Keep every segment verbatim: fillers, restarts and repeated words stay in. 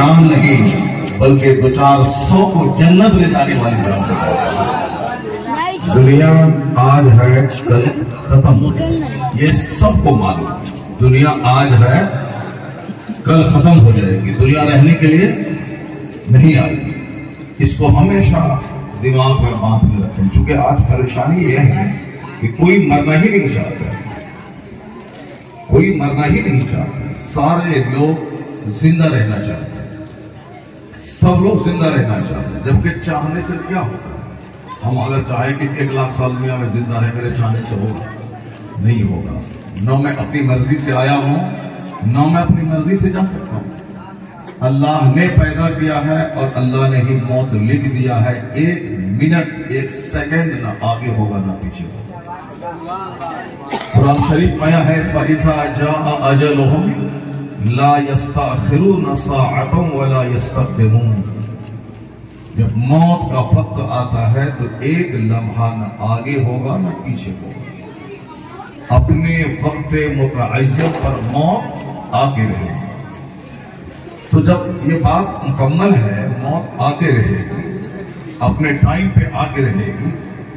जान नहीं बल्कि दो चार सौ को जन्नत ले जाने वाली जान। दुनिया आज है कल खत्म, ये सबको मालूम। दुनिया आज है कल खत्म हो जाएगी, दुनिया रहने के लिए नहीं आएगी। इसको हमेशा दिमाग में बांध के रखें, क्योंकि आज परेशानी यह है कि कोई मरना ही नहीं चाहता, कोई मरना ही नहीं चाहता। सारे लोग जिंदा रहना चाहते हैं, सब लोग जिंदा रहना चाहते हैं, जबकि चाहने से क्या होता है? हम अगर चाहे कि एक लाख साल दुनिया में जिंदा रहे, मेरे चाहने से होगा? नहीं होगा। न मैं अपनी मर्जी से आया हूं, न मैं अपनी मर्जी से जा सकता हूं। अल्लाह ने पैदा किया है और अल्लाह ने ही मौत लिख दिया है। एक मिनट एक सेकंड ना आगे होगा ना पीछे होगा। कुरान शरीफ आया है, फइज़ा जाअ अजलुहुम ला यस्तअखिरून साअतन वला यस्तक़दिमून। जब मौत का वक्त आता है तो एक लम्हा न आगे होगा न पीछे होगा। अपने वक्त मुतअय्यन पर मौत आगे रहेगी। तो जब ये बात मुकम्मल है, मौत आगे रहेगी, अपने टाइम पे आगे रहेगी।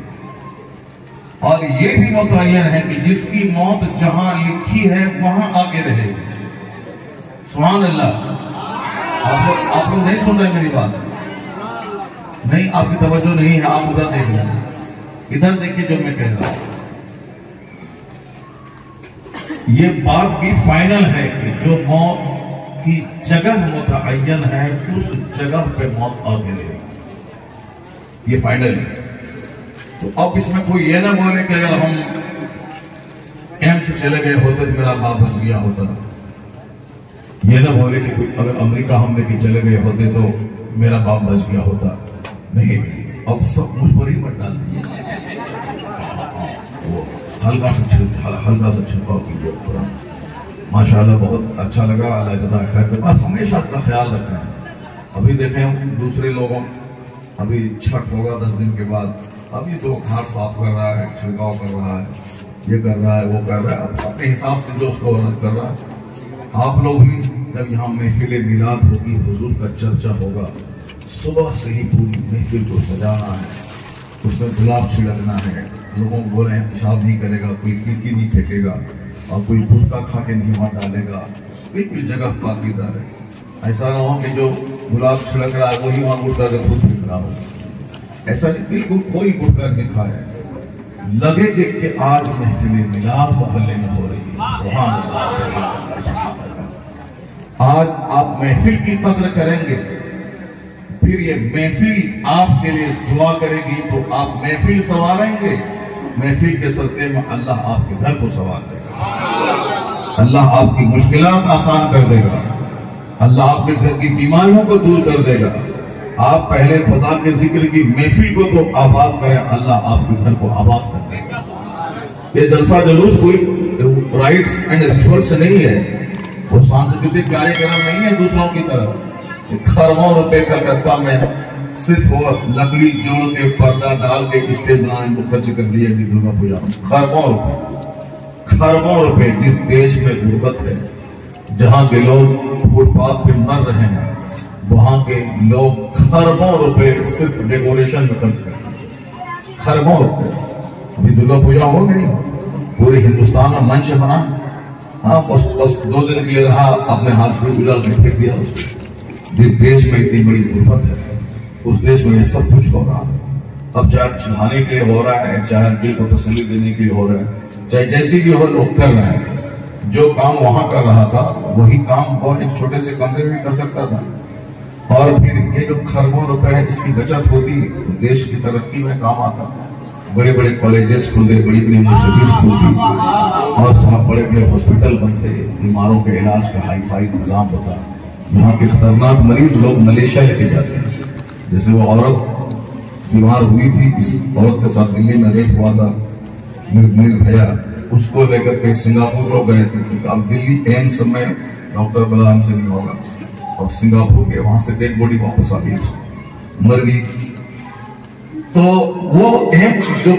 और ये भी मुतअय्यन है कि जिसकी मौत जहां लिखी है वहां आगे रहेगी। सुभान अल्लाह। आप आप लोग नहीं सुन रहे मेरी बात? नहीं, आपकी तवज्जो नहीं है, आप उधर देख लें, इधर देखिए जो मैं कह रहा हूं। ये बात भी फाइनल है कि जो मौत की जगह मुतअय्यन है उस जगह पे मौत आगे रहेगी, ये फाइनल है। तो अब इसमें कोई ये ना बोले कि अगर हम कैंप से चले गए होते तो मेरा बाप बच गया होता। ये ना बोले कि कोई अगर अमेरिका हम लेके चले गए होते तो मेरा बाप बच गया होता। नहीं, अब सब मुझ पर ही मत डाल दिए। हल्का सा हल्का सा छिड़काव कीजिए। माशाल्लाह बहुत अच्छा लगा, अल्लाह जज़ा खैर। बस हमेशा इसका ख्याल रखना है। अभी देखें दूसरे लोगों, अभी छठ होगा दस दिन के बाद, अभी से वो घाट साफ कर रहा है, छिड़काव कर रहा है, ये कर रहा है, वो कर रहा है, अपने हिसाब से जो उसको मदद कर रहा है। आप लोग भी जब यहाँ महफिल मिलाद होगी, हुजूर का चर्चा होगा, सुबह से ही पूरी महफिल को सजाना है, उसमें गुलाब छिड़कना है, लोगों को बोले पेशाब नहीं करेगा, कोई खिड़की नहीं फेंकेगा और कोई गुटखा खा के नहीं वहां डालेगा, बिल्कुल जगह पाकीज़ा है। ऐसा ना हो कि जो गुलाब छिड़क रहा है वही वहां गुटखा का खुद फेंक रहा हो, ऐसा नहीं, बिल्कुल कोई गुटखा नहीं खाए। लगे देख के आज महफिल मिलाद मोहल्ले में हो रही है। सुभान अल्लाह। आज आप महफिल की कद्र करेंगे, फिर ये महफिल आपके लिए दुआ करेगी, तो आप महफिल संवारेंगे, महफिल के सदक़े में अल्लाह आपके घर को संवार देगा, अल्लाह आपकी मुश्किलात आसान कर देगा, अल्लाह आपके घर की बीमारियों को दूर कर देगा। आप पहले खुदा के जिक्र की महफिल को तो आबाद करें, अल्लाह आपके घर को आबाद कर देगा। ये जलसा जुलूस कोई राइट्स एंड रिचुअल्स नहीं है, वो सांस्कृतिक कार्यक्रम नहीं है दूसरों की तरह। खरबों रुपए कलकत्ता में सिर्फ वो लकड़ी जोड़ के पर्दा डाल के स्टेज बनाने को खर्च कर दिए थी दुर्गा पूजा। खरबों रुपए, खरबों रुपए जिस देश में गुर्बत है, जहां के लोग फुटपाथ पे मर रहे हैं, वहां के लोग खरबों रुपए सिर्फ डेकोरेशन में खर्च करते हैं। खरबों रुपए। अभी दुर्गा पूजा हो गई, पूरे हिंदुस्तान में मंच बना, हाँ बस बस दो दिन के लिए रहा, अपने हाथ में उजाल के फेंक दिया उसको। जिस देश में इतनी बड़ी गुर्बत है, उस देश में ये सब कुछ हो रहा है। अब चाहे चिढ़ाने के लिए हो रहा है, चाहे दिल को तसल्ली देने के लिए हो रहा है, चाहे जैसी भी हो, लोग कर रहे हैं। जो काम वहां कर रहा था वही काम और एक छोटे से कमरे में कर सकता था। और फिर ये जो खरबों रुपए है, इसकी बचत होती तो देश की तरक्की में काम आता। बड़े बड़े कॉलेजेस खुलते, बड़ी बड़ी यूनिवर्सिटीज खुलती और साहब बड़े बड़े हॉस्पिटल बनते, बीमारों के इलाज का हाई फाई निजाम होता। यहाँ के खतरनाक मरीज लोग मलेशिया लेके जाते हैं। जैसे वो औरत बीमार हुई थी, इस औरत के साथ दिल्ली में रेप हुआ था, निर्भया, उसको लेकर के सिंगापुर लोग गए थे। अब दिल्ली एम्स में डॉक्टर बोला हमसे नहीं होगा, और सिंगापुर के वहां से डेड बॉडी वापस आ गई, मर गई। तो वो एम्स जो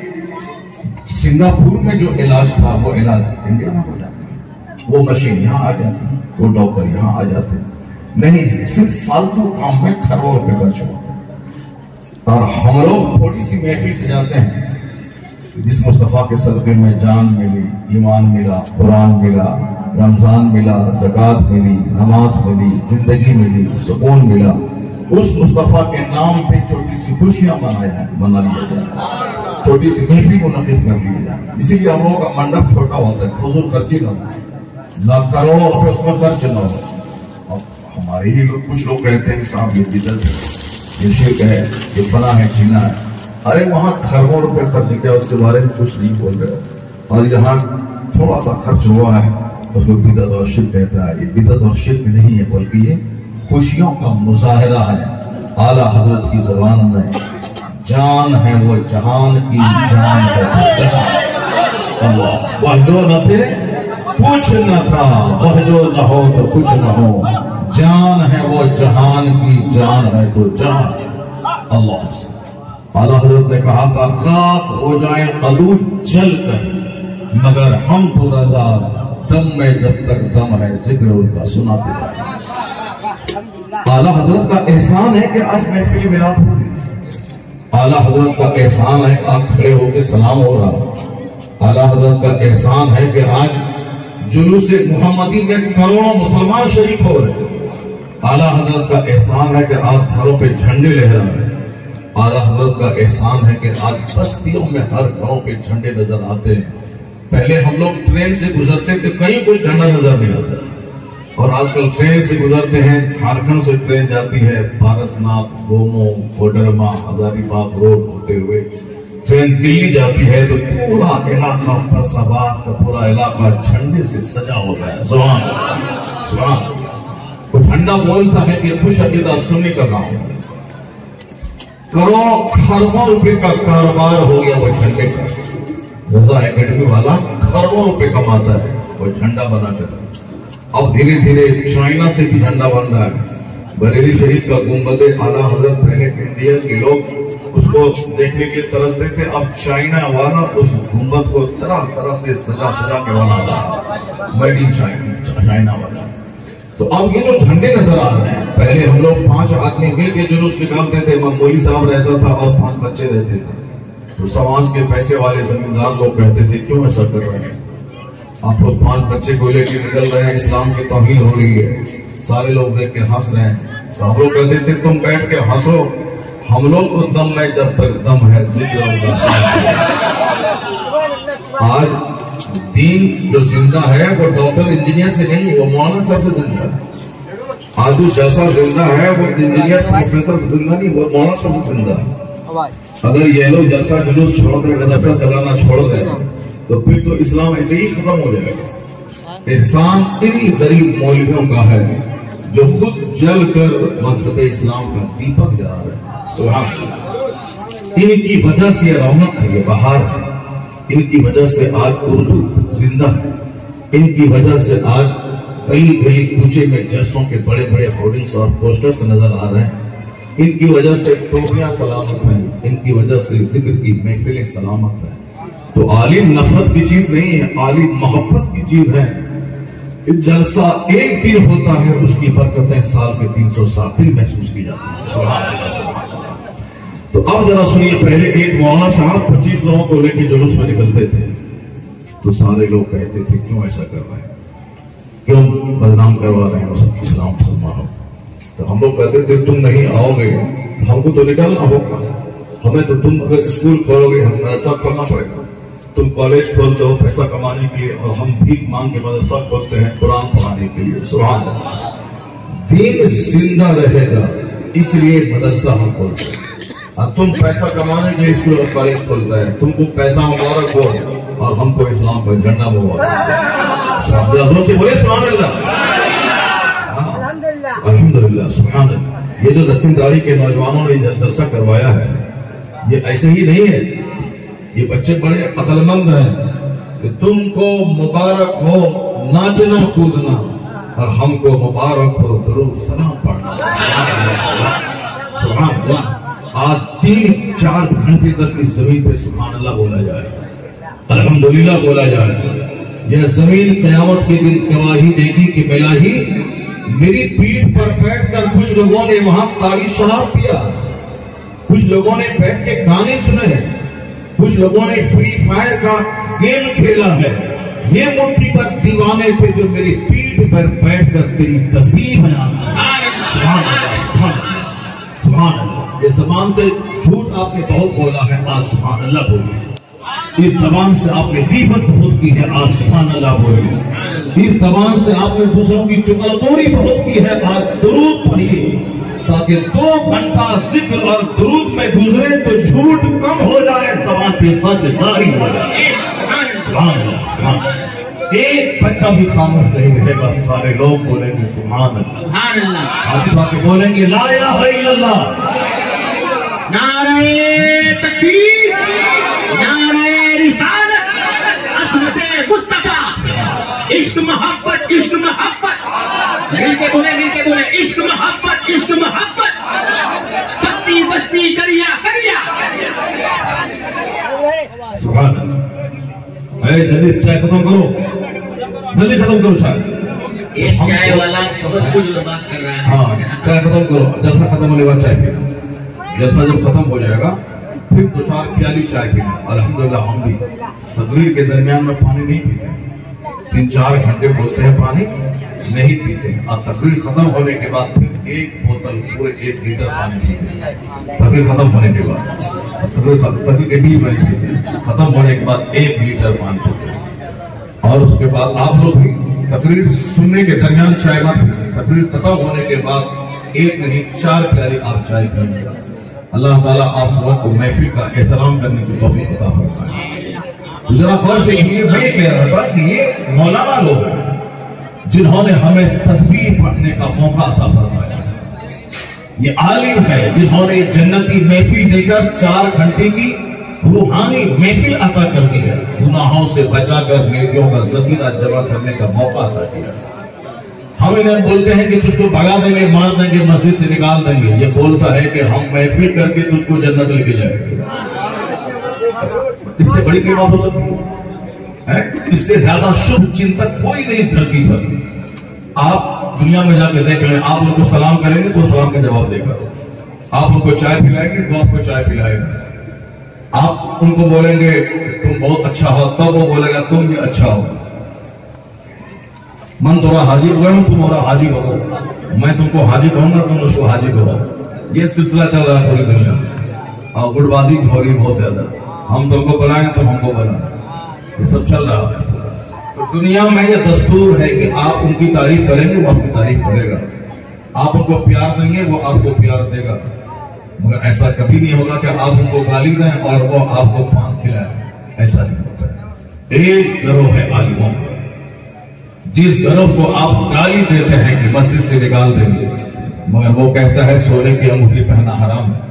सिंगापुर में जो इलाज था वो इलाज इंडिया में हो जाता है। वो मशीन यहाँ आ जाती है, वो डॉक्टर यहाँ आ जाते हैं, नहीं, सिर्फ फालतू काम में खरबों रुपए खर्च हुआ। और हम लोग थोड़ी सी महफिल से जाते हैं, जिस मुस्तफा के सदक़े में जान मिली, ईमान मिला, कुरान मिला, रमजान मिला, ज़कात मिली, नमाज मिली, जिंदगी मिली, सुकून मिला, उस मुस्तफा के नाम पे छोटी सी खुशियां मनाया बना लिया जाए, छोटी सी महफिल मुनक़िद कर ली जाए। इसीलिए हम लोगों का मंडप छोटा होता है, फजूल खर्ची ना हो, ना करोड़ों रुपए उसमें खर्च ना हो। अब हमारे ही लोग, कुछ लोग कहते हैं कि साहब ये बिदअत है, ये शिर्क है, ये फना है, चीना है। अरे वहां खरबों रुपए खर्च किया, उसके बारे में कुछ नहीं बोल रहे, और जहां थोड़ा सा खर्च हुआ है उसको बिदअत और शिर्क कहता है। ये बिदअत और शिर्क नहीं है, बल्कि ये खुशियों का मुजाहिरा है। आला हजरत की जबान में जान है वो जहान की जान है, वह जो न थे कुछ न था, वह जो न हो तो कुछ न हो, जान है वो जहान की जान है तो जान। अल्लाह आला हजरत ने कहा था, खाक हो जाए कलू जल कर, मगर हम तो रजा दम में जब तक दम है जिक्र उनका सुनाते जाए। आला हजरत का एहसान है कि आज महफिल मिलाद हो रही। आला हजरत का एहसान है कि आप खड़े होकर सलाम हो रहा। आला हजरत का एहसान है कि आज जुलूस मुहम्मदी में करोड़ों मुसलमान शरीक हो रहे। आला हजरत का एहसान है कि आज घरों पे झंडे लहरा रहे। आला हजरत का एहसान है कि आज बस्तियों में हर घरों पे झंडे नजर आते हैं। पहले हम लोग ट्रेन से गुजरते थे, कहीं कोई झंडा नजर नहीं आता, और आजकल ट्रेन से गुजरते हैं, झारखंड से ट्रेन जाती है पारसनाथ, गोमो, कोडरमा, हजारीबाग रोड होते हुए ट्रेन दिल्ली जाती है, तो पूरा इलाका, फैसलाबाद का पूरा इलाका झंडे से सजा होता है। सुभान अल्लाह, सुभान अल्लाह। तो झंडा बोलता है कि खुश अकीदा सुन्नी का गांव, करोड़ों खरबों रुपए का कारोबार हो गया वो झंडे का। रजा एकेडमी वाला खरबों रुपए कमाता है वो झंडा बनाकर। अब धीरे धीरे चाइना से भी झंडा बन रहा है। बरेली शरीफ का गुंबद आला हजरत, पहले इंडिया के लोग उसको देखने के लिए तरसते थे, अब चाइना वाला उस गुंबद को तरह तरह से सजा सजा के बना रहा है, मेड इन चाइना, चाइना वाला। तो अब ये जो झंडे नजर आ रहे हैं, पहले हम लोग पांच आदमी मिल के जुलूस निकालते थे, मौलवी साहब रहता था और पांच बच्चे रहते थे, तो समाज के पैसे वाले जमींदार लोग कहते थे क्यों ऐसा कर रहे हैं आप लोग, पांच बच्चे को लेके निकल रहे हैं, इस्लाम की तौहीन हो रही है। सारे लोग देख के हंस रहे हैं, तो हम लोग कहते थे तुम बैठ के हंसो, हम लोग को दम में जब तक दम है जिक्र होगा। आज दीन जो जिंदा है वो डॉक्टर इंजीनियर से नहीं, वो मौलाना साहब से जिंदा है। आदू जैसा जिंदा है वो इंजीनियर प्रोफेसर से जिंदा नहीं, वो मौलाना साहब से जिंदा है। अगर ये लोग जैसा जुलूस छोड़ दे, मदरसा चलाना छोड़ दे, तो फिर तो इस्लाम ऐसे ही खत्म हो जाएगा। एहसान इन गरीब मौलवियों का है जो खुद जल कर मजहब इस्लाम का दीपक जला रहे हैं। सुभान अल्लाह। इनकी वजह से रौनक है, ये बहार है। इनकी वजह से आज उर्दू जिंदा है। इनकी वजह से आज गली गली कूचे में जलसों के बड़े बड़े होर्डिंग्स और पोस्टर्स नजर आ रहे हैं। इनकी वजह से टोपियां सलामत हैं। इनकी वजह से जिक्र की महफिलें सलामत हैं। तो आलिम नफरत की चीज नहीं है, आलिम मोहब्बत की चीज है। जलसा एक दिन होता है, उसकी बरकतें साल के तीन सौ साठ दिन महसूस की जाती है। तो अब जरा सुनिए, पहले एक मौलाना साहब पच्चीस लोगों को लेकर जुलूस में निकलते थे, तो सारे लोग कहते थे क्यों ऐसा कर रहे हैं, क्यों बदनाम करवा रहे हैं सब इस्लाम मुसलमानों। तो हम लोग कहते थे तुम नहीं आओगे तो हमको तो निकलना होगा, हमें तो तुम अगर स्कूल खोलोगे हम ऐसा करना पड़ेगा। तुम कॉलेज खोलते हो पैसा कमाने के लिए, और हम भीख मांग के मदरसा खोलते हैं कुरान पढ़ाने के लिए। सुभान अल्लाह। दीन जिंदा रहेगा इसलिए मदरसा हम खोलते हैं, और तुम पैसा कमाने के लिए स्कूल और कॉलेज खोल रहे हैं। तुमको पैसा मुबारक हो और हमको इस्लाम का झंडा मुबारक से बोले सुभान अल्लाह, अल्हम्दुलिल्लाह, सुभान अल्लाह। ये जो दत्तीदारी के नौजवानों ने जलसा करवाया है, ये ऐसे ही नहीं है। ये बच्चे बड़े अक्लमंद हैं कि तुमको मुबारक हो नाचना कूदना, और हमको मुबारक हो दुरूद सलाम पढ़ना। सुभान अल्लाह। आज तीन चार घंटे तक इस जमीन पे सुभान अल्लाह बोला जाए, अल्हम्दुलिल्लाह बोला जाए। यह जमीन क़यामत के दिन गवाही देगी कि मिला ही मेरी पीठ पर बैठकर कुछ लोगों ने वहां तारी शराब पिया, कुछ लोगों ने बैठ के गाने सुने, कुछ लोगों ने फ्री फायर का गेम खेला है। ये मुट्ठी पर दीवाने थे जो मेरी पीठ पर बैठकर तेरी तस्वीर बनाना। सुभान अल्लाह। इस जबान से झूठ आपने बहुत बोला है, आज सुभान अल्लाह बोलिए। इस जबान से आपने गीबत बहुत की है, आज सुभान अल्लाह बोलिए। इस जबान से आपने दूसरों की चुगलखोरी बहुत की है, आज दुरूद पढ़िए, ताकि दो घंटा जिक्र और दुरूद में गुजरे तो झूठ कम हो जाए, जबान पे सच जारी हो जाए। एक बच्चा भी खामोश नहीं रहेगा, सारे लोग बोलेंगे सुभान अल्लाह। आप जाके बोलेंगे ला इलाहा इल्लल्लाह, नारे तकबीर, नारे रिसालत, असमते मुस्तफा, इश्क मोहब्बत, इश्क मोहब्बत, मिलके बोले, मिलके बोले, इश्क मोहब्बत, इश्क मोहब्बत, बस्ती बस्ती करिया करिया। सुभान अल्लाह। जल्दी चाय खत्म करो, जल्दी खत्म करो चाय। एक चाय वाला बहुत कुछ बात कर रहा है। हाँ, चाय खत्म करो, जलसा खत्म होने बाद चाय पीना। जलसा जब खत्म हो जाएगा फिर दो चार प्याली चाय पीना। अल्हम्दुलिल्लाह हम भी तकरीर के दरमियान में पानी नहीं पीते, तीन चार घंटे बोलते हैं पानी नहीं पीते, और तकरीर खत्म होने के बाद फिर एक बोतल पूरे एक लीटर पानी पीते हैं। तकरीर खत्म होने के बाद, तकरीर तकरीर के बीच में पीते, खत्म होने के बाद एक लीटर पानी पीते हैं। और उसके बाद आप लोग भी तकरीर सुनने के दरमियान चाय मत पीते, तकरीर खत्म होने के बाद एक नहीं चार प्याली आप चाय पिएंगे। अल्लाह ताला आप सबको महफिल का एहतराम करने की तौफीक अता फरमाए। जरा गौर से सुनिए, मैं ये कह रहा था कि ये मौलाना लोग हैं जिन्होंने हमें तस्बीह पढ़ने का मौका अता फरमाया। ये आलिम है जिन्होंने जन्नती महफिल देकर चार घंटे की रूहानी महफिल अता कर दी है, गुनाहों से बचाकर नेकियों का जखीरा जमा करने का मौका अता किया। हम इन्हें बोलते हैं कि तुझको भगा देंगे, मार देंगे, मस्जिद से निकाल देंगे। ये बोलता है कि हम महफिल करके तुझको जन्नत लेके जाएंगे। इससे बड़ी क्या बात हो सकती है? इससे ज्यादा शुभ चिंतक कोई नहीं इस धरती पर। आप दुनिया में जाकर देख रहे हैं, आप उनको सलाम करेंगे तो सलाम का जवाब देगा, आप उनको चाय पिलाएंगे तो आपको चाय पिलाएगा, आप उनको बोलेंगे तुम बहुत अच्छा हो तब वो बोलेगा तुम भी अच्छा हो। मन थोड़ा हाजिर हुआ, तुम और हाजिर हो, मैं तुमको हाजिर कहूंगा, तुम उसको हाजिर करो। ये सिलसिला चल रहा है पूरी दुनिया में, और गुटबाजी हो रही बहुत ज्यादा। हम तुमको बुलाएंगे तुम हमको बुलाएं, ये सब चल रहा है। तो दुनिया में ये दस्तूर है कि आप उनकी तारीफ करेंगे वो आपकी तारीफ करेगा, आप उनको प्यार देंगे वो आपको प्यार देगा, मगर ऐसा कभी नहीं होगा कि आप उनको गाली दें और वो आपको पान खिलाए। ऐसा नहीं होता। एक गिरोह है आलिमों का, जिस गिरोह को आप गाली देते हैं कि मस्जिद से निकाल देंगे, मगर वो कहता है सोने की अंगूठी पहनना हराम है,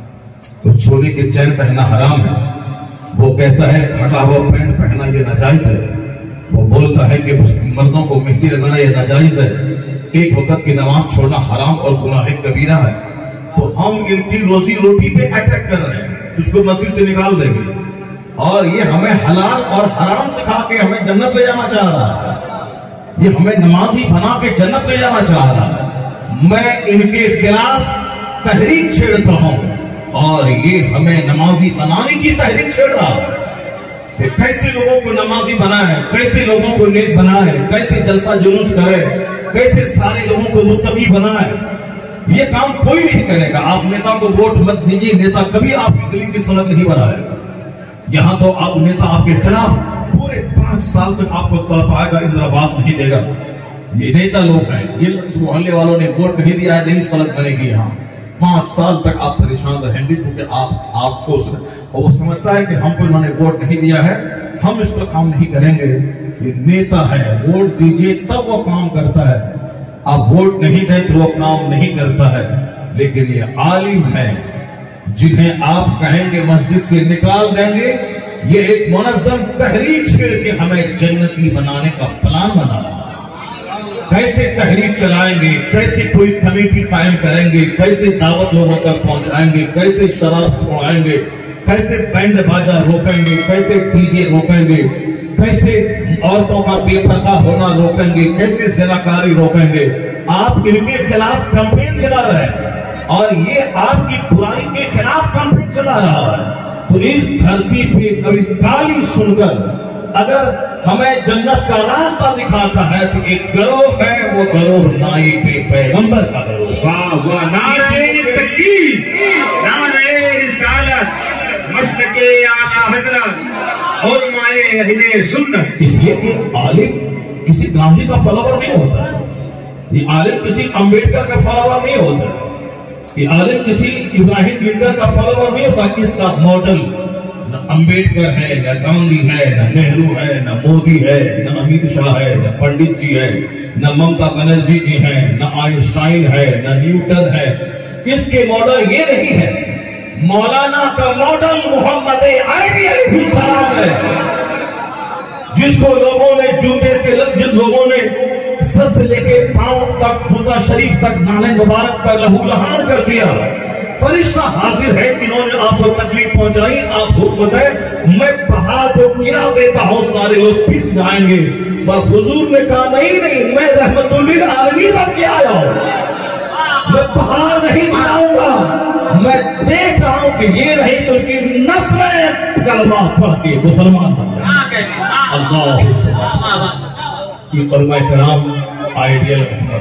तो सोने के चैन पहनना हराम है। वो कहता है फटा हुआ पैंट पहनना ये नाजायज है। वो बोलता है कि मर्दों को मेहंदी लगाना ये नाजायज है। एक वक्त की नमाज छोड़ना हराम और गुनाह कबीरा है। तो हम इनकी रोजी रोटी पे अटैक कर रहे हैं, उसको मस्जिद से निकाल देंगे, और ये हमें हलाल और हराम सिखा के हमें जन्नत ले जाना चाह रहा है। ये हमें नमाजी बना के जन्नत ले जाना चाह रहा है। मैं इनके खिलाफ तहरीक छेड़ता हूं और ये हमें नमाजी बनाने की तहरीक छेड़ रहा है। कैसे लोगों को नमाजी बनाए, कैसे लोगों को नेक बनाए, कैसे जलसा जुलूस करे, कैसे सारे लोगों को मुत्तकी बनाए। ये काम कोई नहीं करेगा। आप नेता को वोट मत दीजिए, नेता कभी आपकी गली की सड़क नहीं बनाएगा। यहां तो आप नेता आपके खिलाफ पूरे पांच साल तक आपको तड़पाएगा, इंदिरावास नहीं देगा। ये नेता लोग हैं, ये मोहल्ले वालों ने वोट नहीं दिया है, नहीं सड़क बनेगी। यहाँ पांच साल तक आप परेशान रहेंगे क्योंकि आप आपको और वो समझता है कि हमको इन्होंने वोट नहीं दिया है, हम इसका काम नहीं करेंगे। ये नेता है, वोट दीजिए तब वो काम करता है, आप वोट नहीं दे तो वो काम नहीं करता है। लेकिन ये आलिम है जिन्हें आप कहेंगे मस्जिद से निकाल देंगे, ये एक मुनज़्ज़म तहरीक छेड़ के हमें जन्नती बनाने का प्लान बना रहा है। कैसे तहरीक चलाएंगे, कैसे कोई कमेटी कायम करेंगे, कैसे दावत लोगों तक पहुंचाएंगे, कैसे शराब छोड़ाएंगे, कैसे बैंड बाजा रोकेंगे, कैसे डीजे रोकेंगे, कैसे औरतों का बेपर्दा होना रोकेंगे, कैसे ज़िनाकारी रोकेंगे, आप इनके खिलाफ कैंपेन चला रहे हैं और ये आपकी बुराई के खिलाफ कैंपेन चला रहा है। तो इस धरती पे कभी गाली सुनकर अगर हमें जन्नत का रास्ता दिखाता है तो एक गरोह है, वो गरोह नाई पे पैगंबर का गरोह। वाह वाह, नारे तकबीर, नारे रिसालत, मसलके आला हजरत और माए अहले सुन्नत। इसलिए कि आलिम किसी गांधी का फॉलोवर नहीं होता, ये आलिम किसी अंबेडकर का फॉलोवर नहीं होता, ये आलिम किसी इब्राहिम लिंकन का फॉलोवर नहीं होता। इसका मॉडल न अंबेडकर है, न गांधी है, न नेहरू है, न मोदी है, न अमित शाह है, न पंडित जी है, न ममता बनर्जी जी हैं, न आइंस्टाइन है, न न्यूटन है। इसके मॉडल ये नहीं है। मौलाना का मॉडल मोहम्मद अरबी अलैहिस्सलाम है, जिसको लोगों ने जूते से लग जिन लोगों ने सर से लेके पांव तक जूता शरीफ तक नाने मुबारक पर लहूलहान कर दिया। फरिश्ता हाजिर है कि इन्होंने आपको तकलीफ पहुंचाई, आप हुक्म है मैं पहाड़ को गिरा देता हूं, सारे लोग पिस जाएंगे। पर हुजूर ने कहा नहीं नहीं, मैं रहमतुल लिल आलमीन बन के आया हूं, मैं पहाड़ नहीं गिराऊंगा। मैं देख रहा हूं कि ये नहीं तो उनकी नस्लें कलमा पढ़ के मुसलमान बन गए। अल्लाह ये उलमा कराम आइडियल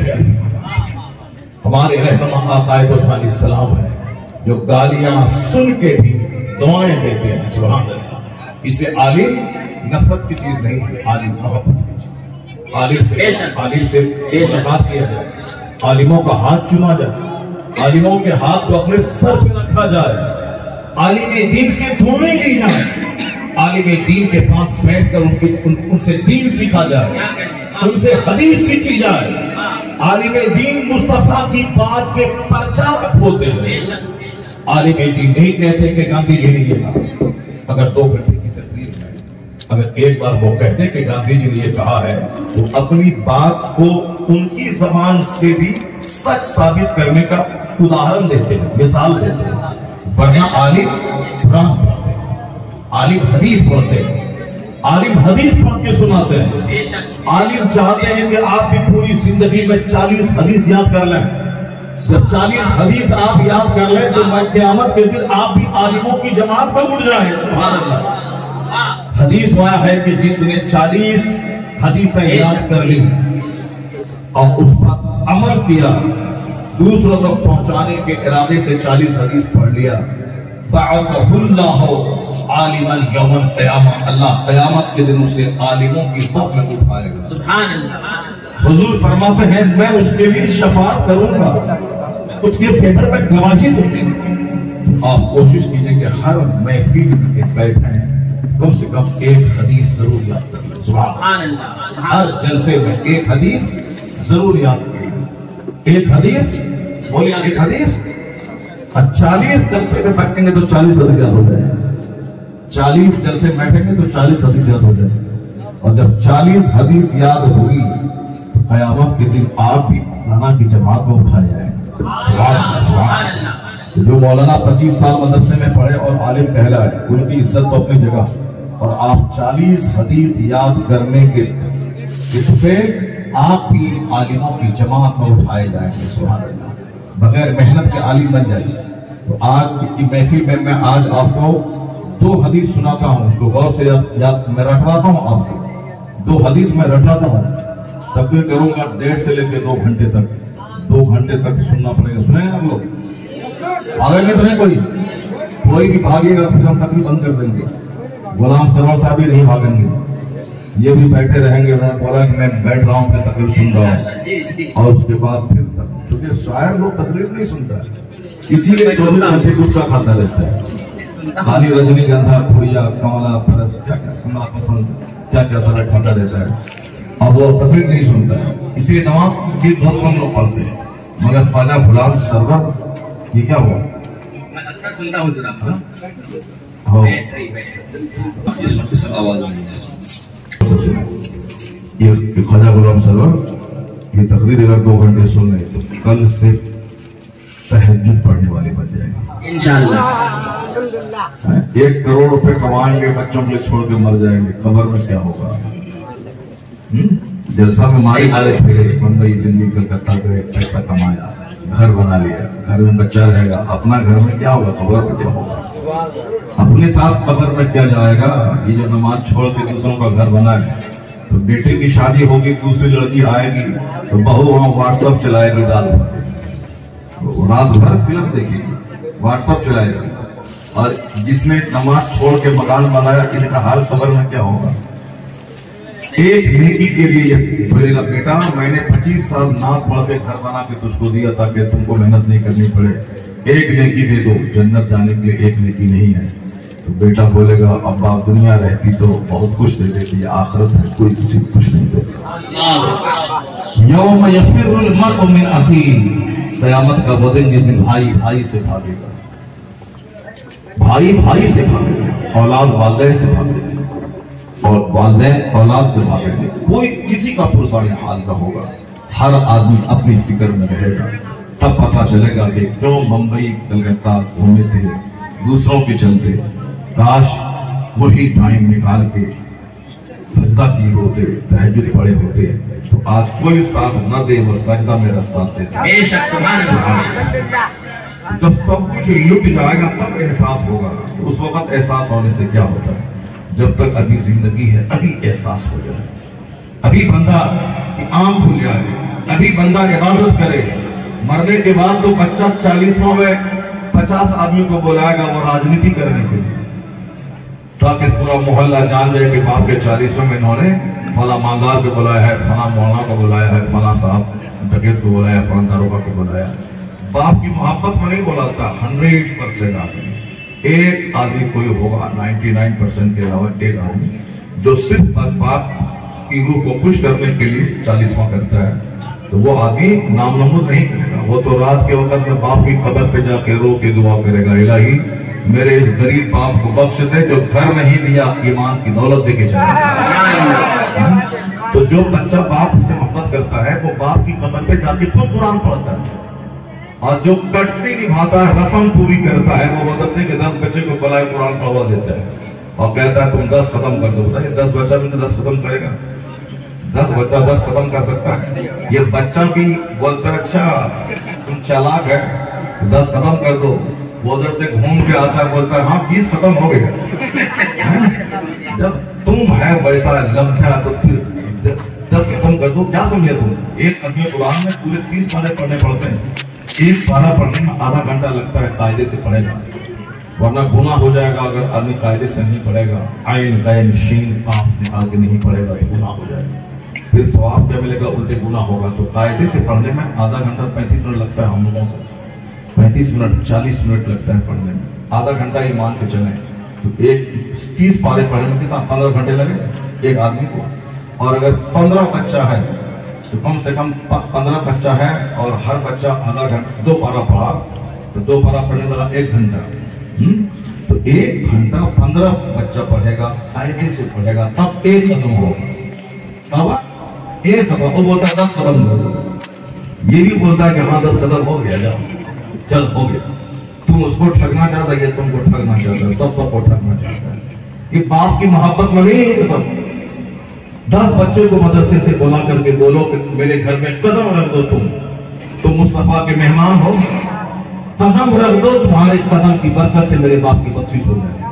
हमारे रहनुमा आकाए तो सलाम है, जो गालियां सुन के भी दुआएं देते हैं। सुभान अल्लाह। इसलिए आलिम नफरत की चीज नहीं है, आलिम मोहब्बत की चीज है। आलिम से आलिम से मुलाकात किया जाए, आलिमों का हाथ चुमा जाए, आलिमों के हाथ को अपने सर पे रखा जाए, आलिम दीन से धोने ली जाए, आलिम दीन के पास बैठकर उनके उन, उनसे दीन सीखा जाए, उनसे हदीस सीखी जाए। आलिम दीन मुस्तफा की बात के प्रचारक होते हैं। आलिम दीन नहीं कहते कि गांधी जी ने ये कहा। अगर दो घंटे की तकरीर है, अगर एक बार वो कहते कि गांधी जी ने ये कहा है, तो अपनी बात को उनकी जबान से भी सच साबित करने का उदाहरण देते हैं, मिसाल देते हैं। वरना आलिम कुरान पढ़ते हैं, आलिम हदीस पढ़ते हैं, आलिम हदीस पढ़ के सुनाते हैं। आलिम चाहते हैं कि आप भी पूरी जिंदगी में चालीस हदीस याद कर लें। जब चालीस हदीस आप याद कर लें तो मैं क़यामत के दिन आप भी आलिमों की जमात में उठ जाए। सुभान अल्लाह। हदीस वह है कि जिसने चालीस हदीसें याद कर ली और उस पर अमल किया, दूसरों तक पहुंचाने के इरादे से चालीस हदीस पढ़ लिया, बाअसहुल्लाहु आलिमन यौमल क़यामा, अल्लाह क़यामत के दिन उसे आलिमों की सब में उठाएगा। सुभान अल्लाह। हुजूर फरमाते हैं मैं उसके लिए शफाअत करूंगा, उसके फेवर में गवाही दूंगा। आप कोशिश कीजिए कि हर महफिल में बैठे कम से कम एक हदीस जरूर याद कर लें। सुभान अल्लाह। हर जलसे में एक हदीस जरूर याद करें। एक हदीस बोलिए, एक हदीस। चालीस जलसे में बैठेंगे तो चालीस हदीस याद हो जाए, चालीस जलसे बैठेंगे तो चालीस हदीस याद हो जाए। और जब चालीस हदीस याद होगी तो क़यामत के दिन आप भी मौलाना की जमात में उठाए जाएंगे। तो जो मौलाना पच्चीस साल मदरसे में पढ़े और आलिम कहला है, उनकी इज्जत तो अपनी जगह, और आप चालीस हदीस याद करने के इससे आप भी आलिमों की जमात में उठाए जाएंगे। सुभान अल्लाह। बगैर मेहनत के आलिम बन जाइए। तो आज इसकी महफिल में मैं आज आपको दो हदीस सुनाता हूँ, उसको गौर से याद, याद मैं रटवाता हूँ आपको। दो हदीस मैं रटाता हूँ, तकरीर करूंगा डेढ़ से लेकर दो घंटे तक, दो घंटे तक सुनना पड़ेगा। सुनेंगे आप लोग? भागेंगे तो नहीं कोई कोई भी भागेगा फिर हम तकरीर बंद कर देंगे। गुलाम सरवर साहब भी नहीं भागेंगे, ये भी बैठे रहेंगे। उन्होंने बोला कि मैं बैठ रहा हूँ, तकरीर सुन रहा हूँ, और उसके बाद फिर क्योंकि शायर लोग तकरीर नहीं सुनता, इसीलिए चौबीस घंटे गुटखा खाता रहता है। खाली रजनीगंधा, पुड़िया, कमला, परस, क्या क्या कमला पसंद, क्या क्या सारा खाता रहता है, और वो तकरीर नहीं सुनता है। इसलिए नमाज भी बहुत कम लोग पढ़ते हैं। मगर ख्वाजा गुलाम सरवर ये क्या हुआ? मैं अक्सर सुनता हूँ जरा। हो इस आवाज में ये ख्वाजा गुलाम सरवर ये तकरीर अगर दो घंटे सुन रहे तो कल से तहज्जुद पढ़ने वाले बन जाएंगे इंशाअल्लाह। एक करोड़ रुपए कमाएंगे, बच्चों के लिए छोड़ के मर जाएंगे, कब्र में क्या होगा? जलसा में मारे मारे थे, मुंबई दिल्ली कलकत्ता गए, पैसा कमाया, घर बना लिया, घर में बच्चा रहेगा, अपना घर में क्या होगा, कब्र में क्या होगा, अपने साथ कब्र में क्या जाएगा। ये जो नमाज छोड़ के दूसरों का घर बना है, तो बेटे की शादी होगी, दूसरी लड़की आएगी तो बहू वहां व्हाट्सएप चलाएगी, रात भर रात भर फिल्म देखेगी, व्हाट्सएप चलाएगी। और जिसने नमाज छोड़ के मकान बनाया, इनका हाल कब्र में क्या होगा। एक नेकी के लिए बोलेगा, बेटा मैंने पच्चीस साल नात पढ़ के घर बना के तुझको दिया ताकि तुमको मेहनत नहीं करनी पड़े, एक नेकी दे दो, जन्नत जाने के लिए एक नेकी नहीं है। तो बेटा बोलेगा, अब्बा दुनिया रहती तो बहुत कुछ दे देती, आखिरत है कोई किसी को कुछ नहीं दे। यौम यफिरुल मर्उ मिन अखीह, क़यामत का वो दिन जिस दिन भाई भाई से भागेगा, भाई भाई से भागेगा, औलाद वालिदैन से भागेगी और वालिदैन औलाद से भागेंगे। कोई किसी का पुरसानी हाल का होगा, हर आदमी अपनी फिक्र में रहेगा। तब पता चलेगा कि क्यों मुंबई कलकत्ता घूमे थे दूसरों के चलते, काश वही टाइम निकाल के सजदा की होते, तहज्जुद पढ़े होते, तो आज कोई साथ न दे, वो सजदा मेरा साथ देता। जब सब कुछ लुट जाएगा तब एहसास होगा, तो उस वक्त एहसास होने से क्या होता है। जब तक अभी जिंदगी है अभी एहसास हो जाए, अभी बंदा की आंख खुल जाए, अभी बंदा इबादत करे। मरने के बाद तो बच्चा चालीसवां में पचास आदमी को बुलाएगा वो राजनीति करने के लिए, ताकि पूरा मोहल्ला जान जाए कि बाप के चालीसवें में इन्होंने फला मालदार को बुलाया है, फला मौलाना को बुलाया है, फला साहब डकैत को बुलाया, फला दारोगा को बुलाया। बाप की मोहब्बत में नहीं बुलाता हंड्रेड परसेंट आदमी, एक आदमी कोई होगा निन्यानवे परसेंट के अलावा एक आदमी जो सिर्फ बाप की रूह को खुश करने के लिए चालीसवां करता है, तो वो आदमी नाम नमूद नहीं करेगा। वो तो रात के वक्त में बाप की कब्र पे जाके रो के दुआ करेगा, इलाही मेरे इस गरीब बाप को बख्श दे जो घर नहीं दिया, ईमान की दौलत देके चला। तो जो बच्चा बाप से मोहब्बत करता है वो बाप की कब्र पे जाके खुद कुरान पढ़ता है, और जो कटसी निभाता है, रस्म पूरी करता है, वो मदरसे के दस बच्चे को बुलाए कुरान पढ़वा देता है और कहता है तुम दस खत्म कर दो। बताइए दस बच्चा भी तो दस खत्म करेगा? दस बच्चा दस खत्म कर सकता है? ये बच्चा भी बोलता है अच्छा तुम चालाक है, दस खत्म कर दो। वो उधर से घूम के आता है, बोलता है हाँ बीस खत्म हो गया। जब तुम है वैसा लम्हा तो फिर दस खत्म कर दो, क्या समझे तुम? एक आदमी कुरान में पूरे तीस पारे पढ़ने पड़ते हैं, एक पारा पढ़ने में आधा घंटा लगता है, कायदे से पढ़ेगा, वरना गुनाह हो जाएगा। अगर आदमी कायदे से नहीं पढ़ेगा, आइन कैन शीन काफ में आगे नहीं पढ़ेगा तो गुनाह हो जाएगा, फिर सवाब क्या मिलेगा? उल्टे गुनाह होगा। तो कायदे से पढ़ने में आधा घंटा पैंतीस मिनट लगता है, हम लोगों को पैंतीस मिनट चालीस मिनट लगता है पढ़ने में, आधा घंटा ही मान के चले तो एक तीस पारे पढ़ने में कितना पंद्रह घंटे लगे एक आदमी को। और अगर पंद्रह बच्चा है तो कम से कम पंद्रह बच्चा है और हर बच्चा आधा घंटा दो पारा पढ़ा, तो दो पारा पढ़ने वाला एक घंटा, तो एक घंटा पंद्रह बच्चा पढ़ेगा, कायदे से पढ़ेगा, तब एक खत्म होगा। तब एक खत्म, वो बोलता है दस कदम हो गया, ये भी बोलता है कि हाँ दस कदम हो गया, जाओ चल हो गया। तुम उसको ठगना चाहता है, तुमको ठगना चाहता है, सब सबको ठगना चाहता है। कि बाप की मोहब्बत में नहीं है सब। दस बच्चे को मदरसे से बुला करके बोलो कि मेरे घर में कदम रख दो, तुम तुम मुस्तफा के मेहमान हो, कदम रख दो, तुम्हारे कदम की बरकत से मेरे बाप की बख्शिश हो जाए।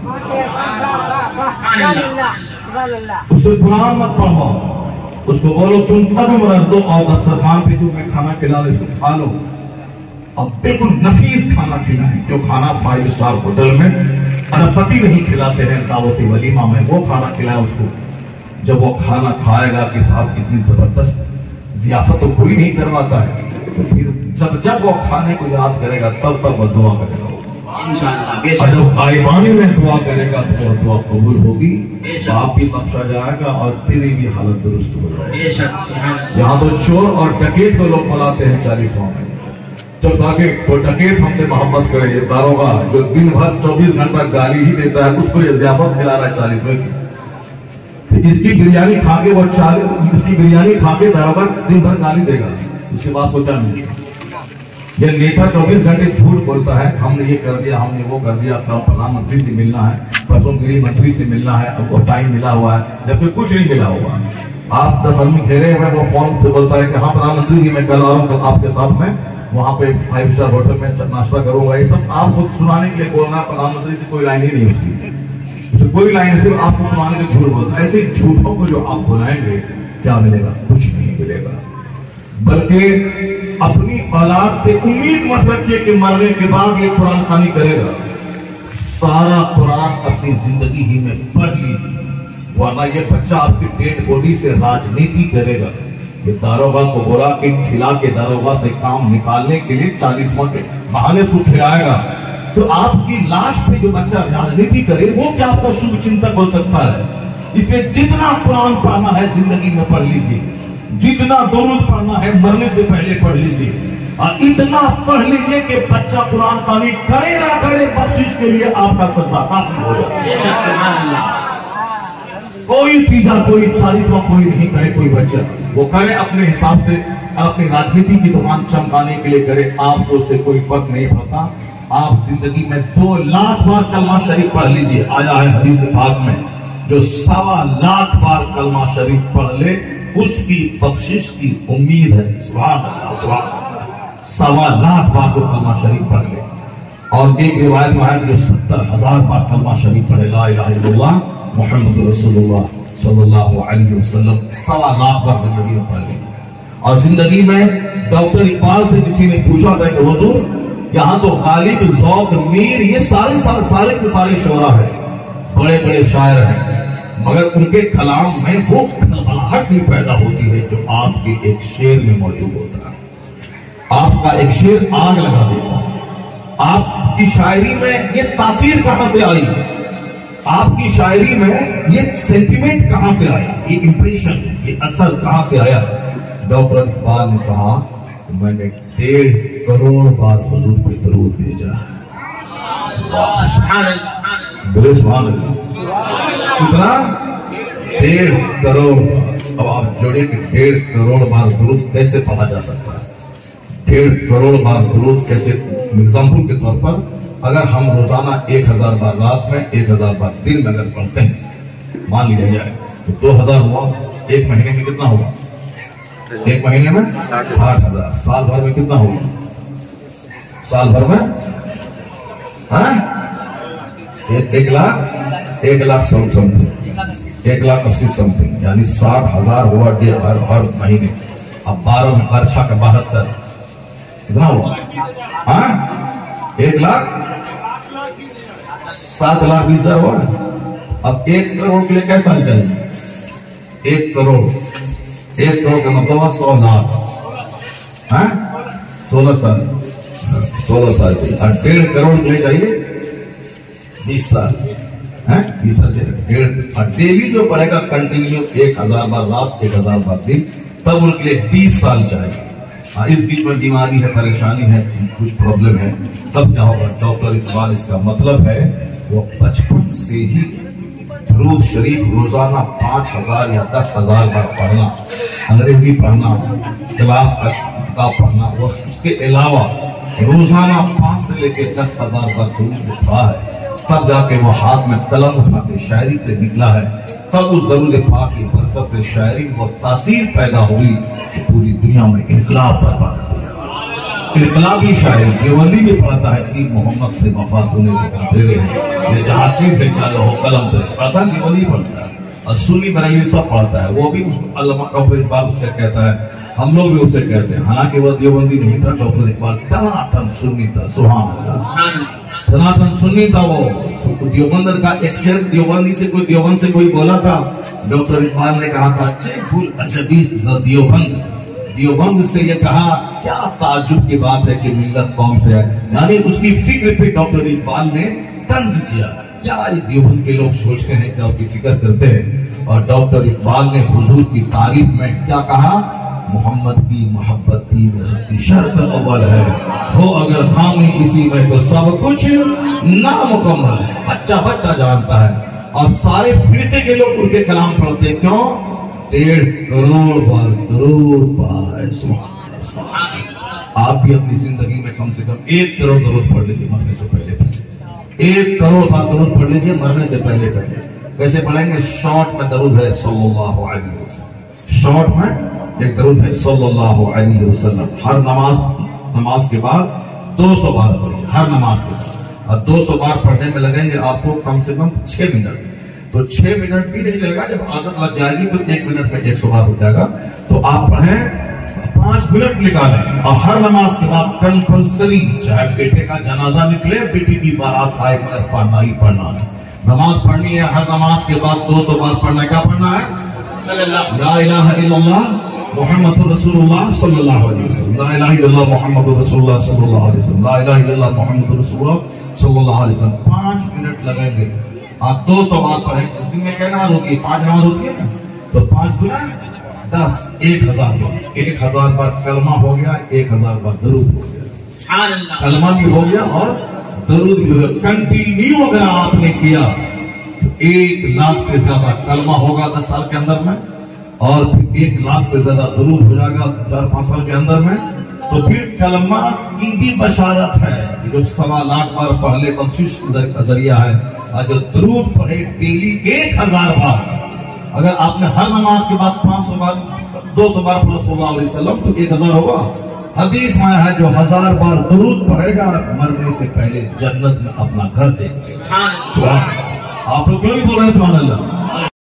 उसे कुरान मत पढ़ो, उसको बोलो तुम कदम रख दो और दस्तरखान पे तुम्हें खाना खिला दे, खा लो। अब बिल्कुल नफीस खाना खिलाएं, जो खाना फाइव स्टार होटल में अरबपति नहीं खिलाते हैं, दावती वलीमा में वो खाना खिलाए उसको। जब वो खाना खाएगा कि साहब कितनी जबरदस्त जियाफत तो कोई नहीं करवाता है, तो फिर जब जब वो खाने को याद करेगा तब तक वो दुआ करेगा, और जब आईमानी में दुआ करेगा तो वो दुआ कबूल होगी, बाप भी बख्शा जाएगा और तेरी भी हालत दुरुस्त हो जाएगी। यहाँ तो चोर और डकैत को लोग बुलाते हैं चालीसवां में, तो ताकि वो डकैत हमसे मोहब्बत करे। ये दारोगा जो दिन भर चौबीस घंटा गाली ही देता है, उसको ये ज़ियाफत खिला रहा है चालीसवें की। इसकी बिरयानी खा के वो चालीस इसकी बिरयानी खा के दारोगा दिन भर गाली देगा, उसके बाद को क्या मिलेगा? ये नेता चौबीस घंटे झूठ बोलता है, हमने ये कर दिया, हमने वो कर दिया, कल प्रधानमंत्री से मिलना है, परसों गृह मंत्री से मिलना है, अब वो टाइम मिला हुआ है, जबकि कुछ नहीं मिला हुआ। आप दस आदमी घेरे हुए, वो फोन से बोलता है कि हाँ प्रधानमंत्री जी मैं कल आ रहा हूँ, कल आपके साथ में वहां पे फाइव स्टार होटल में नाश्ता करूंगा। ये सब आपको सुनाने के लिए बोलना, प्रधानमंत्री से कोई लाइन ही नहीं उसकी, उसे कोई लाइन, सिर्फ आपको सुनाने के झूठ बोलता है। ऐसे झूठों को जो आप बुलाएंगे क्या मिलेगा? कुछ नहीं मिलेगा। बल्कि अपनी औलाद से उम्मीद मत रखिए कि मरने के बाद ये कुरान खानी करेगा। सारा कुरान अपनी जिंदगी ही में पढ़ लीजिए, वरना ये बच्चा आपकी डेड बॉडी से राजनीति करेगा। ये दारोगा को बोला कि खिला के दारोगा से काम निकालने के लिए चालीस मौके बहाने से खिलाएगा, तो आपकी लाश पे जो बच्चा राजनीति करे वो क्या आपका शुभ चिंतक हो सकता है? इसलिए जितना कुरान पढ़ना है जिंदगी में पढ़ लीजिए, जितना दुरूद पढ़ना है मरने से पहले पढ़ लीजिए, और इतना पढ़ लीजिए कि बच्चा कुरान खानी करे ना करे बख्शिश के लिए आपका सदका काफी हो जाए। कोई तीजा कोई चालीसवा कोई नहीं करे, कोई बच्चा वो करे अपने हिसाब से, अपनी राजनीति की दुकान चमकाने के लिए करे, आपको उससे कोई फर्क नहीं पड़ता। आप जिंदगी में दो लाख बार कलमा शरीफ पढ़ लीजिए, आया है हदीस पाक में, जो सवा लाख बार कलमा शरीफ पढ़ ले उसकी बख्शिश की उम्मीद है। सुभान अल्लाह, सुभान अल्लाह। सवा लाख बार को कलमा शरीफ पढ़ ले। और एक रिवायत में है जो सत्तर हजार बार कलमा शरीफ पढ़े, ला इलाहा इल्लल्लाह मुहम्मद रसूलुल्लाह सल्लल्लाहु अलैहि वसल्लम, सवा लाख बार जिंदगी में पढ़ ले। और जिंदगी में डॉक्टर इकबाल से किसी ने पूछा था कि हुजूर यहाँ तो गालिब, ज़ौक़, मीर ये सारे सारे सारे के सारे शोरा है, बड़े बड़े शायर हैं, मगर उनके कलाम में वो खलबलाहट नहीं पैदा होती है जो आपके एक शेर में मौजूद होता है। आपका एक शेर आग लगा देता है। आपकी शायरी में ये तासीर कहां से आई? आपकी शायरी में ये सेंटिमेंट कहां से आया? ये इंप्रेशन, ये असर कहां से आया? डॉक्टर इकबाल ने कहा मैंने डेढ़ करोड़ बार हुजूर पे दरूद भेजा। बोले सुभान अल्लाह। कितना? डेढ़ करोड़। अब आप जोड़िए कि डेढ़ करोड़ बार दरूद कैसे पढ़ा जा सकता है? डेढ़ करोड़ बार दरूद कैसे? एग्जाम्पल के तौर पर अगर हम रोजाना एक हजार बार रात में, एक हजार बार दिन में अगर पढ़ते हैं, मान लिया जाए तो दो हजार हुआ, एक महीने में कितना होगा? एक महीने में साठ हजार। साल भर में कितना होगा? साल भर में हाँ? एक, एक लाख एक लाख समथिंग, एक लाख अस्सी समथिंग, यानी साठ हजार हुआ डेढ़ हर हर महीने। अब बारह में बरछा का बहत्तर, कितना हुआ? हाँ, एक लाख सात लाख बीस हजार हुआ। अब एक करोड़ के लिए कैसा चलेगा? एक करोड़, एक करोड़ का मतलब हुआ सौ लाख, सोलह साल, सोलह साल के लिए। और डेढ़ करोड़ के लिए चाहिए बीस साल, है बीस साल चाहिए डेढ़। और डेली जो पढ़ेगा कंटिन्यू एक हजार बार रात, एक हजार बार दिन, तब उनके लिए बीस साल चाहिए। हाँ, इस बीच में बीमारी है, परेशानी है, कुछ प्रॉब्लम है, तब क्या होगा? डॉक्टर इकबाल इसका मतलब है वो बचपन से ही दरूद शरीफ रोजाना पांच हजार या दस हजार बार पढ़ना, अंग्रेजी पढ़ना, क्लास का किताब पढ़ना, वो उसके अलावा रोजाना पांच से लेकर दस हजार बार दरूद पढ़ा है, तब जाके वो हाथ में कलम उठा के शायरी पे निकला है। तब उस दरूद पाक की बरकत से शायरी वो तासीर पैदा हुई कि पूरी दुनिया में इनकलाब बर्पा कर दिया। इनकलाबी शायरी देवबंदी भी पढ़ता है कि मोहम्मद से वफा होने के अंधेरे हैं, ये जहाँ चीज से चालो हो कलम पे पढ़ता है, देवबंदी पढ़ता है, और सुन्नी बरेलवी सब पढ़ता है। वो भी अल्लामा डॉक्टर इकबाल उसे कहता है, हम लोग भी उसे कहते हैं, हालांकि वह देवबंदी नहीं था। डॉक्टर इकबाल तनातन सुन्नी था, सुभान अल्लाह, सनातन सुन्नी था वो। देवबंद का एक शेर देवबंदी से कोई देवबंद से कोई बोला था, डॉक्टर इकबाल ने कहा था देवबंद, देवबंद से ये कहा क्या ताज्जुब की बात है कि मिल्लत कौम से है, यानी उसकी फिक्र पे डॉक्टर इकबाल ने तंज किया, क्या ये देवबंद के लोग सोचते हैं, क्या उसकी फिक्र करते हैं। और डॉक्टर इकबाल ने हुजूर की तारीफ में क्या कहा? मोहम्मद की मोहब्बत की शर्त अव्वल है, हो अगर खामी इसी में तो सब कुछ नामुकम्मल है। बच्चा बच्चा जानता है, और सारे फिरके के लोग उनके कलाम पढ़ते, क्यों? डेढ़ करोड़ बार दरूद बार। आप भी अपनी जिंदगी में कम से कम एक करोड़ दरूद पढ़ लीजिए मरने से पहले पहले। एक करोड़ बार दरूद पढ़ लीजिए मरने से पहले पहले। कैसे पढ़ेंगे? शॉर्ट में दरूद है सल्लल्लाहु अलैहि वसल्लम, शॉर्ट में एक दरूद है सल्लल्लाहु अलैहि वसल्लम। हर नमाज नमाज के बाद दो सौ बार पढ़िए, हर नमाज के बाद। और दो सौ बार पढ़ने में लगेंगे आपको कम से कम छह मिनट। तो छह मिनट भी नहीं लगेगा, जब आदत लग जाएगी तो एक मिनट में एक सौ बार हो जाएगा। तो आप पढ़ें, पांच मिनट निकालें। और हर नमाज के बाद कंपल्सरी, चाहे बेटे का जनाजा निकले, बेटी की बारात आए, पर पढ़ना ही पढ़ना है। नमाज पढ़नी है, हर नमाज के बाद दो सौ बार पढ़ना। क्या पढ़ना है? ला इलाहा इल्लल्लाह मुहम्मदुर रसूलुल्लाह सल्लल्लाहु अलैहि वसल्लम, ला इलाहा इल्लल्लाह मुहम्मदुर रसूलुल्लाह सल्लल्लाहु अलैहि वसल्लम, ला इलाहा इल्लल्लाह मुहम्मदुर रसूलुल्लाह सल्लल्लाहु अलैहि वसल्लम। पांच मिनट लगेंगे। आप दो सौ बार पढ़ें। दिन में क्या नमाज होती है? पांच नमाज होती है ना। तो पांच गुना दस, एक हजार बार। एक हजार बार कलमा हो गया, एक हजार बार दरूद हो गया। कलमा भी हो गया और दरूद भी हो गया। कंटिन्यू अगर आपने किया तो एक लाख से ज्यादा कलमा होगा दस साल के अंदर में, और फिर एक लाख से ज्यादा दरूद हो जाएगा चार पांच साल के अंदर में। तो फिर कलमा की भी बशारत है, जो सवा लाख बार पढ़ ले बख्शिश का जरिया है। और जो दरूद पढ़े डेली एक हजार बार, अगर आपने हर नमाज के बाद पांच सौ बार दो सौ बार पढ़ा सल्लल्लाहु अलैहि वसल्लम तो एक हजार होगा। हदीस में है जो हजार बार दरूद पढ़ेगा मरने से पहले जन्नत में अपना घर देखेगा। आप लोग क्यों नहीं बोल रहे हैं सुभान अल्लाह?